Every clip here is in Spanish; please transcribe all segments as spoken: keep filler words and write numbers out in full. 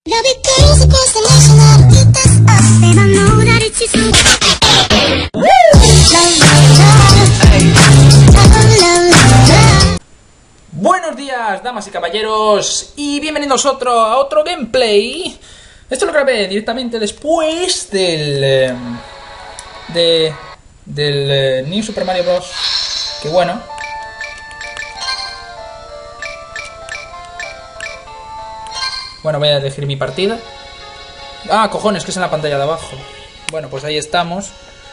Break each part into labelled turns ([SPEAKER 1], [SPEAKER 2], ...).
[SPEAKER 1] Buenos días, damas y caballeros, y bienvenidos otro, a otro gameplay. Esto lo grabé directamente después del... De... Del uh, New Super Mario Bros. Que bueno. Bueno, voy a elegir mi partida. Ah, cojones, que es en la pantalla de abajo. Bueno, pues ahí estamos.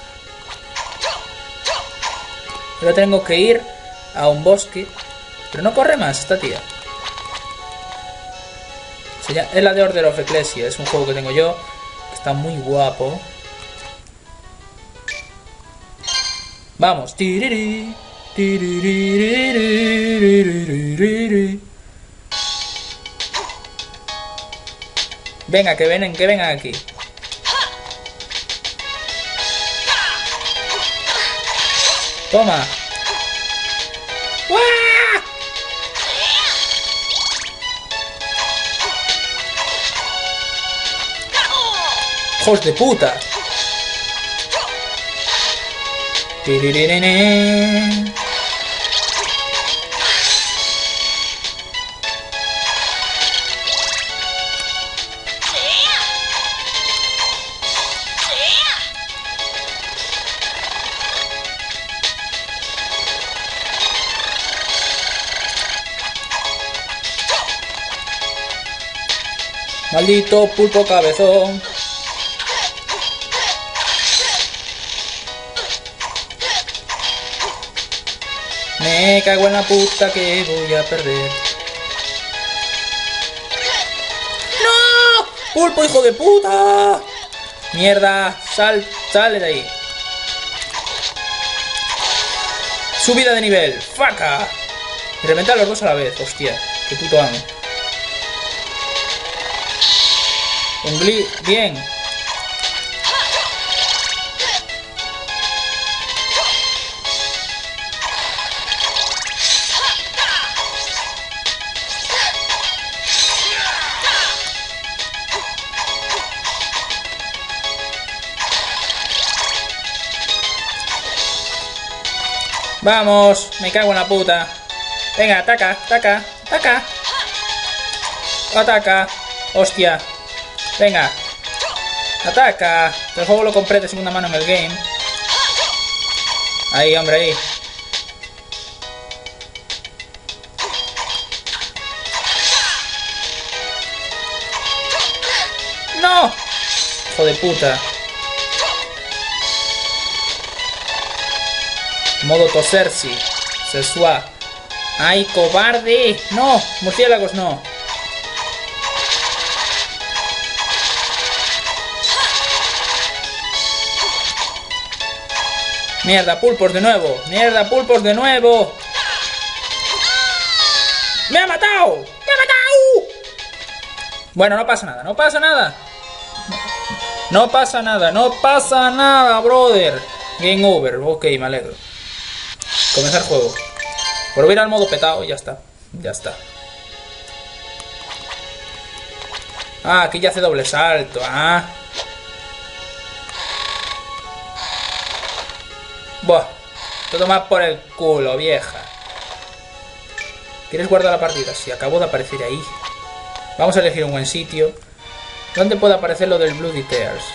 [SPEAKER 1] Ahora tengo que ir a un bosque. Pero no corre más esta tía. Se llama, es la de Order of Ecclesia. Es un juego que tengo yo, que está muy guapo. Vamos. Venga, que vengan, que vengan aquí. Toma. ¡Hijos de puta! Maldito pulpo cabezón. Me cago en la puta que voy a perder. ¡No! ¡Pulpo, hijo de puta! ¡Mierda! ¡Sal! ¡Sale de ahí! ¡Subida de nivel! ¡Faca! Y reventar los dos a la vez. ¡Hostia! ¡Qué puto amo! Un gli... ¡Bien! Vamos, me cago en la puta. Venga, ataca, ataca, ataca. Ataca. Hostia. Venga. Ataca. El juego lo compré de segunda mano en el game. Ahí, hombre, ahí. ¡No! Hijo de puta. Modo tosersi. Sesua. ¡Ay, cobarde! ¡No! Murciélagos no. Mierda, pulpos de nuevo. Mierda, pulpos de nuevo. ¡Me ha matado! ¡Me ha matado! Bueno, no pasa nada, no pasa nada. No pasa nada, no pasa nada, brother. Game over. Ok, me alegro. Comenzar juego. Volver al modo petado y ya está. Ya está. Ah, aquí ya hace doble salto. Ah. Buah. Te tomas por el culo, vieja. ¿Quieres guardar la partida? Sí, acabo de aparecer ahí. Vamos a elegir un buen sitio. ¿Dónde puede aparecer lo del Bloody Tears?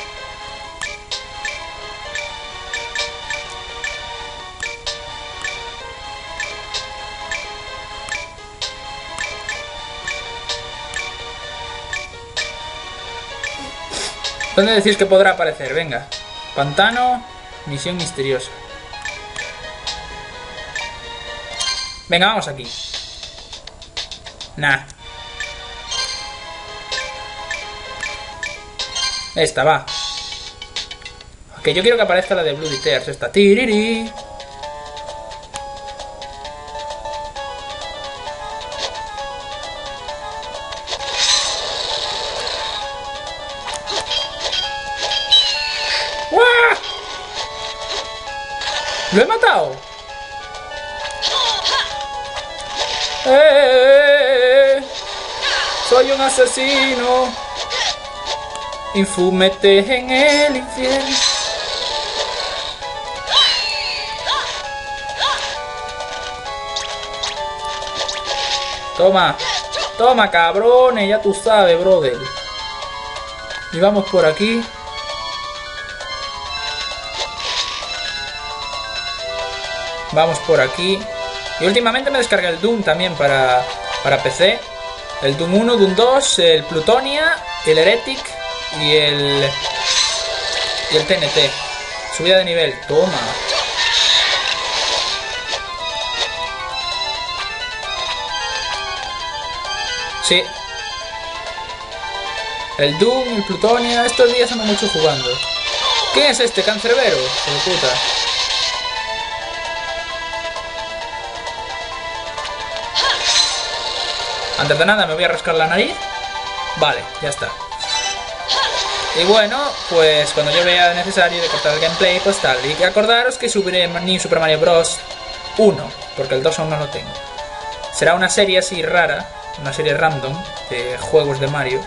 [SPEAKER 1] ¿Dónde decís que podrá aparecer? Venga. Pantano. Misión misteriosa. Venga, vamos aquí. Nah. Esta, va. Ok, yo quiero que aparezca la de Bloody Tears. Esta. Tiriri. ¡Lo he matado! ¡Eh! Soy un asesino. Infúmete en el infierno. Toma. Toma, cabrones. Ya tú sabes, brother. Y vamos por aquí. Vamos por aquí. Y últimamente me descargué el Doom también para, para P C. El Doom uno, Doom dos, el Plutonia, el Heretic y el... Y el T N T. Subida de nivel. Toma. Sí. El Doom, el Plutonia. Estos días ando mucho jugando. ¿Quién es este? Cancerbero. Hijo de puta. Antes de nada me voy a rascar la nariz. Vale, ya está. Y bueno, pues cuando yo vea necesario de cortar el gameplay, pues tal. Y acordaros que subiré New Super Mario Bros. uno, porque el dos aún no lo tengo. Será una serie así rara, una serie random de juegos de Mario.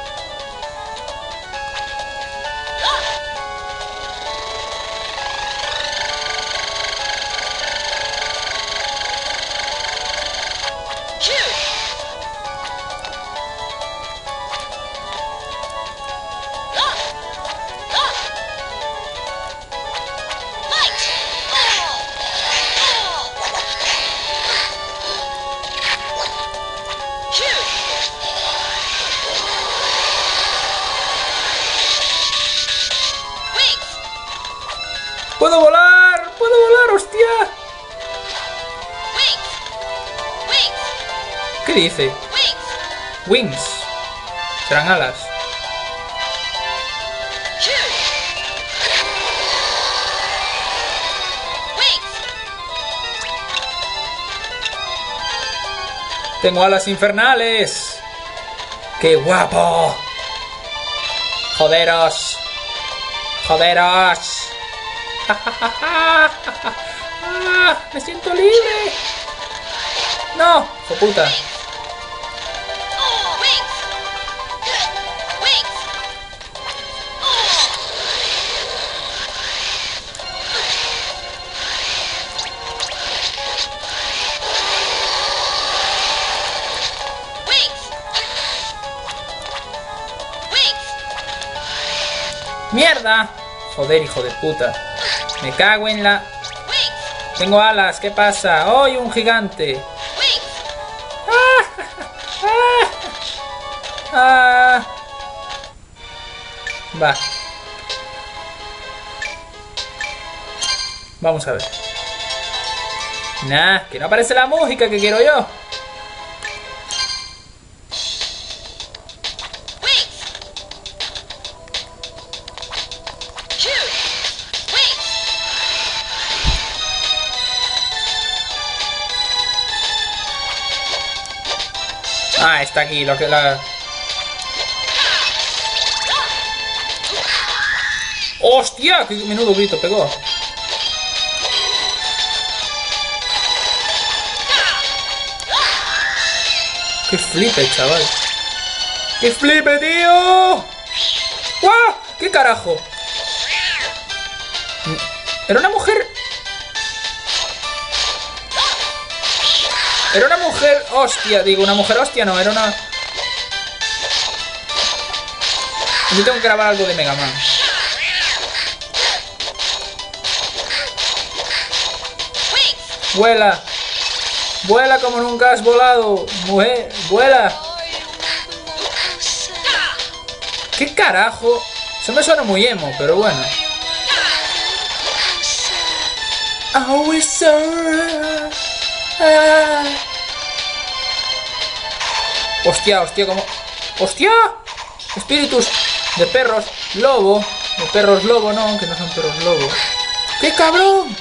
[SPEAKER 1] ¡Puedo volar! ¡Puedo volar, hostia! ¿Qué dice? Wings. Serán alas. Tengo alas infernales. ¡Qué guapo! Joderos. Joderos. Ah, me siento libre. No, hijo puta. ¡Mierda! Joder, hijo de puta. Me cago en la... Tengo alas, ¿qué pasa? ¡Oh, un gigante! ¡Ah! ¡Ah! ¡Ah! Va. Vamos a ver. Nah, que no aparece la música que quiero yo. Ah, está aquí, lo que la... ¡Hostia! ¡Qué menudo grito pegó! ¡Qué flipe, chaval! ¡Qué flipe, tío! ¡Guau! ¿Qué carajo? ¿Era una mujer? Era una mujer hostia, digo, una mujer hostia no, era una... Yo tengo que grabar algo de Mega Man. Vuela. Vuela como nunca has volado. Mujer, vuela. ¿Qué carajo? Eso me suena muy emo, pero bueno. Ah. Hostia, hostia, como... ¡Hostia! Espíritus de perros lobo. De perros lobo, no, que no son perros lobo. ¡Qué cabrón!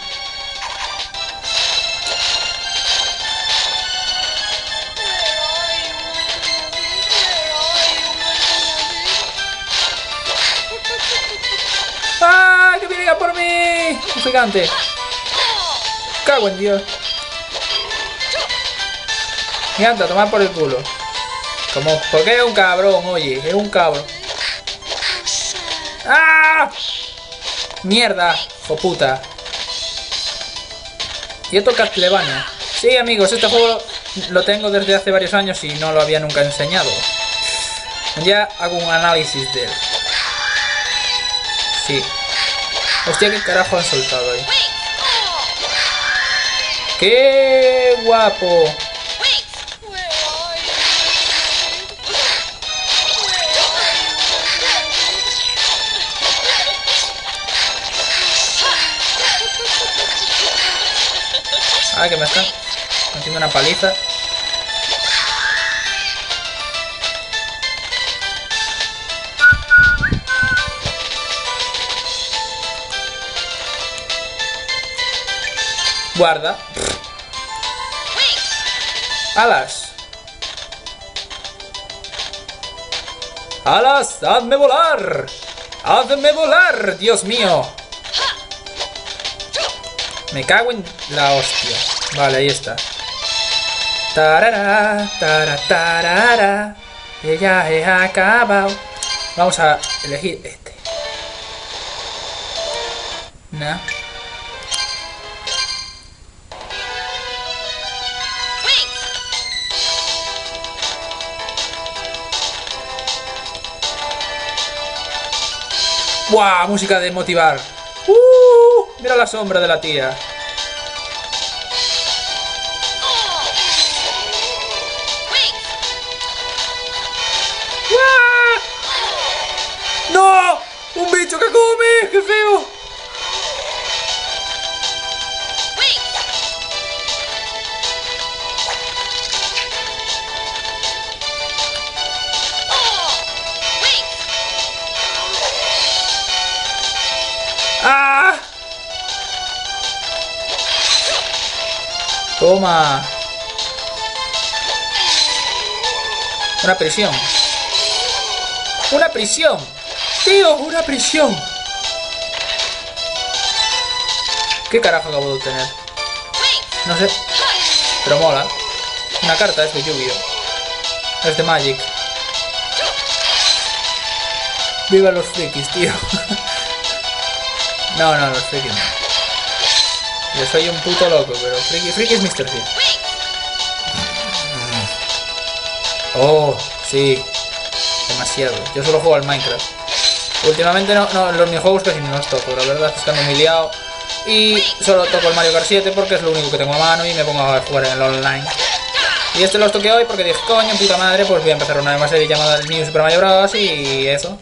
[SPEAKER 1] ¡Ah! ¡Que viene a por mí! Un gigante. Cago en Dios. Gigante, a tomar por el culo. Como, porque es un cabrón, oye, es un cabrón. ¡Ah! Mierda, hijo puta. Y esto Castlevania. Sí, amigos, este juego lo tengo desde hace varios años y no lo había nunca enseñado. Ya hago un análisis de él. Sí. Hostia, qué carajo han soltado ahí. ¡Qué guapo! Ah, que me están haciendo una paliza. Guarda. Alas. Alas, hazme volar. Hazme volar, Dios mío. Me cago en la hostia. Vale, ahí está. Tarara, tarara, tarara. Ella he acabado. Vamos a elegir este. No. ¡Buah! Música de motivar. ¡Uh! Mira la sombra de la tía. ¡Buah! ¡No! ¡Un bicho que come! ¡Qué feo! ¡Ah! Toma. Una prisión. Una prisión. Tío, una prisión. ¿Qué carajo acabo de obtener? No sé. Pero mola. Una carta es de Yu-Gi-Oh! Es de Magic. Viva los frikis, tío. No, no, los frikis no. Yo soy un puto loco, pero friki, friki es mister G. Oh, sí. Demasiado. Yo solo juego al Minecraft. Últimamente no, no, los minijuegos casi no los toco. La verdad es que ando muy liado. Y solo toco el Mario Kart siete porque es lo único que tengo a mano y me pongo a jugar en el online. Y este los toqué hoy porque dije, coño, puta madre, pues voy a empezar una nueva serie llamada New Super Mario Bros. Y eso.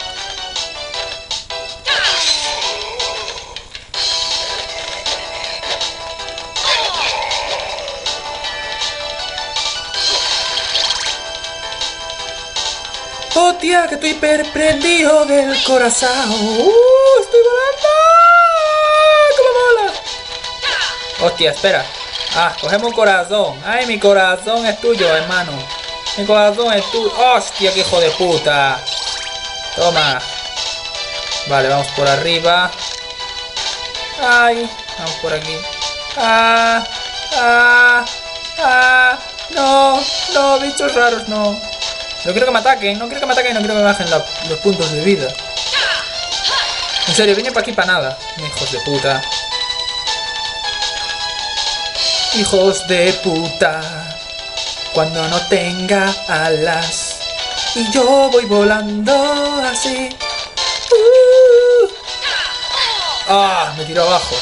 [SPEAKER 1] Oh, tía, que estoy perprendido del corazón. ¡Uh! ¡Estoy volando! ¡Cómo mola! Hostia, espera. Ah, cogemos un corazón. Ay, mi corazón es tuyo, hermano. Mi corazón es tuyo. ¡Hostia, qué hijo de puta! Toma. Vale, vamos por arriba. Ay, vamos por aquí. Ah, ah, ah. No, no, bichos raros, no. No quiero que me ataquen, no quiero que me ataquen, no quiero que me bajen la, los puntos de vida. En serio, vine para aquí para nada. Hijos de puta. Hijos de puta. Cuando no tenga alas y yo voy volando así. Uh. Ah, me tiró abajo.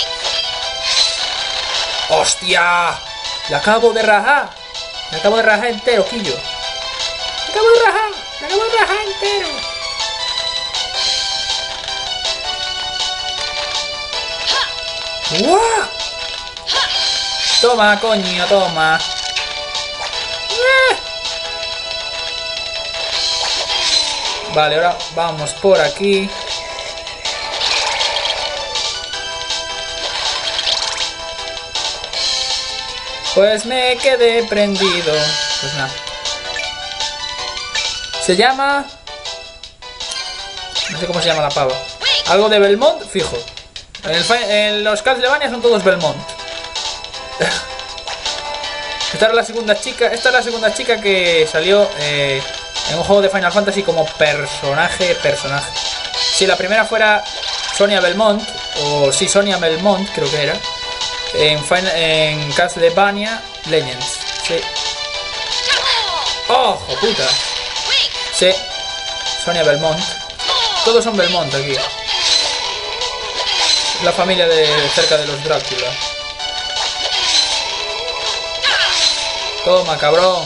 [SPEAKER 1] ¡Hostia! La acabo de rajar. La acabo de rajar entero, Quillo. Me acabo de rajar, me acabo de rajar entero. ¡Guau! Toma, coño, toma. Vale, ahora vamos por aquí. Pues me quedé prendido. Pues nada. Se llama... No sé cómo se llama la pava. Algo de Belmont, fijo. En, el, en los Castlevania son todos Belmont. Esta era la segunda chica. Esta es la segunda chica que salió eh, en un juego de Final Fantasy como personaje, personaje. Si la primera fuera Sonia Belmont, o sí, Sonia Belmont creo que era, en, Final, en Castlevania Legends. Sí. ¡Oh, puta! Sí, Sonia Belmont. Todos son Belmont aquí. La familia de cerca de los Drácula. Toma, cabrón.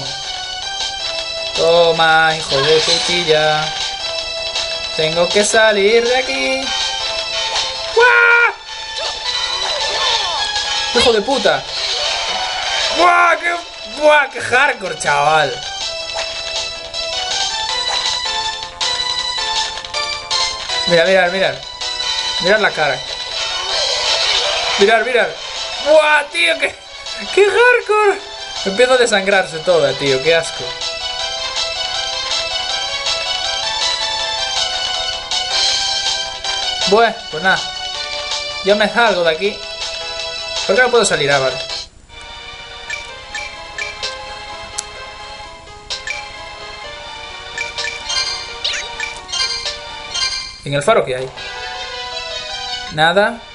[SPEAKER 1] Toma, hijo de putilla. Tengo que salir de aquí. ¡Guau! ¡Hijo de puta! ¡Guau! ¡Qué, guau, qué hardcore, chaval! Mira, mirad, mirad. Mirad la cara. Mirad, mirad. ¡Guau, tío! ¡Qué, qué hardcore! Empieza a desangrarse toda, tío. ¡Qué asco! Bueno, pues nada. Yo me salgo de aquí. ¿Por qué no puedo salir? Ah, vale. ¿En el faro qué hay? Nada.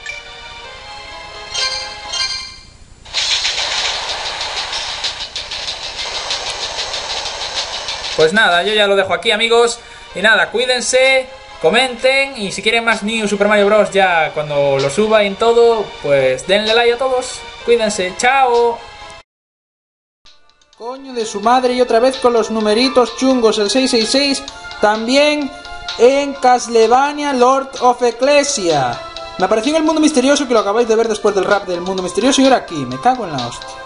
[SPEAKER 1] Pues nada, yo ya lo dejo aquí, amigos. Y nada, cuídense, comenten. Y si quieren más New Super Mario Bros. Ya cuando lo suba y en todo, pues denle like a todos. Cuídense, chao. Coño de su madre, y otra vez con los numeritos chungos. El seis seis seis también en Castlevania Lord of Ecclesia. Me apareció en el mundo misterioso, que lo acabáis de ver después del rap del mundo misterioso, y ahora aquí, me cago en la hostia.